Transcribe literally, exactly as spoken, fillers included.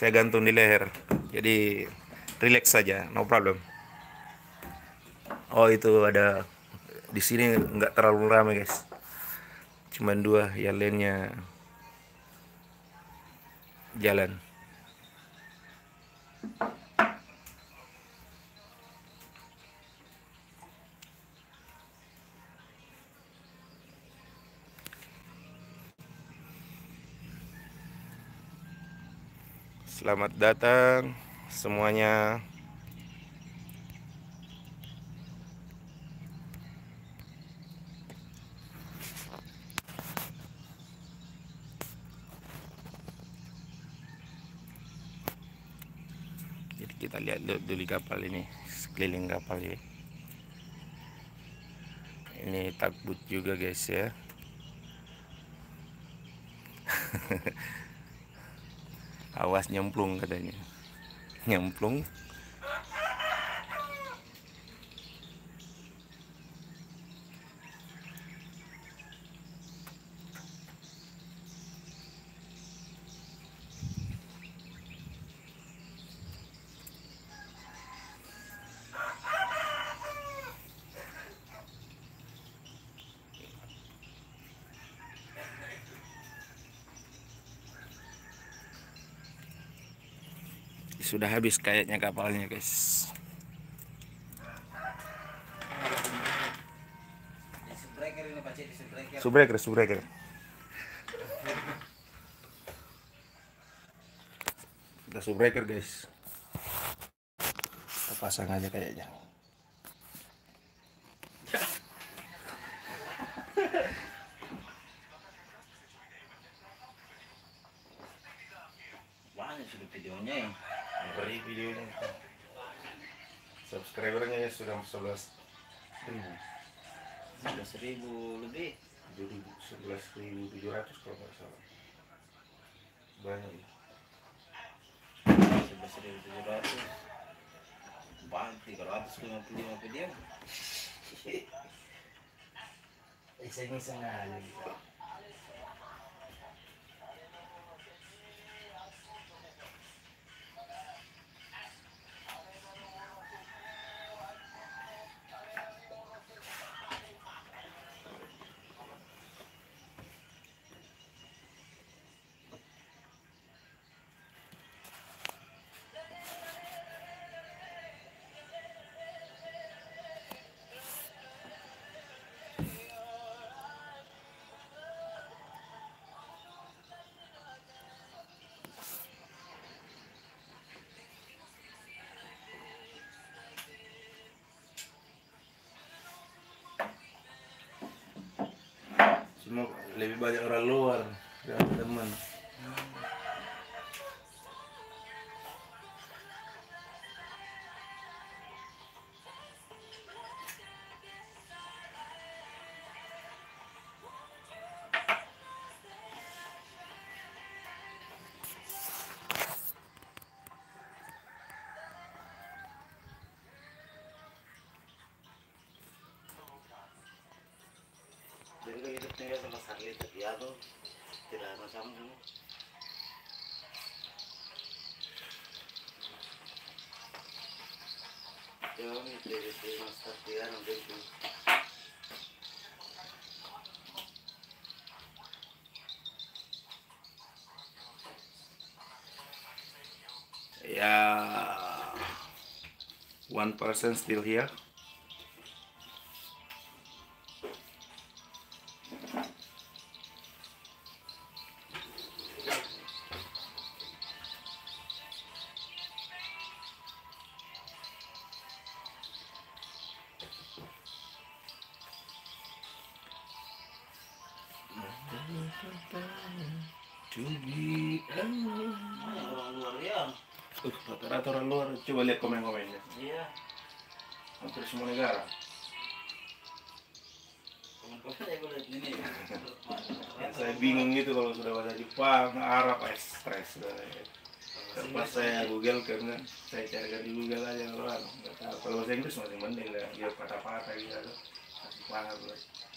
Saya gantung di leher. Jadi relax saja, no problem. Oh itu ada di sini nggak terlalu ramai guys. Cuman dua yang lainnya jalan. Selamat datang semuanya. Jadi kita lihat dulu kapal ini, sekeliling kapal ya. Ini takbut juga guys ya. Awas nyemplung katanya. Nyemplung. Sudah habis kayaknya kapalnya guys. Subreker, subreker. Kita subreker guys. Kita pasang aja kayaknya. Banyak sudah videonya ya. Beri videonya. Subscribernya ya sudah sebelas ribu. Sebelas ribu lebih. Sebelas ribu tujuh ratus kalau nggak salah. Banyak ya. Sebelas ribu tujuh ratus. Banyak tiga ratus lima puluh lima video. Iseng-iseng aja. Cuma lebih banyak orang luar dan teman. Jadi kalau hidup tinggal sama Sarli ya tuh tidak macam kamu. Jangan dari si Master dia nanti itu. Ya, one person still here. To be alone. Banyak orang luar ya. Uh, rata-rata orang luar. Coba lihat komen-komennya. Iya. Hampir semua negara. Komen-komennya gue lihat ini. Yang saya bingung gitu kalau sudah bahasa Jepang, Arab, eh, stres sudah. Pas saya Google kan, saya cari di Google aja kalau nggak tahu. Kalau bahasa Inggris masih mending lah, biar patah-patah gitu. Masih paham lah.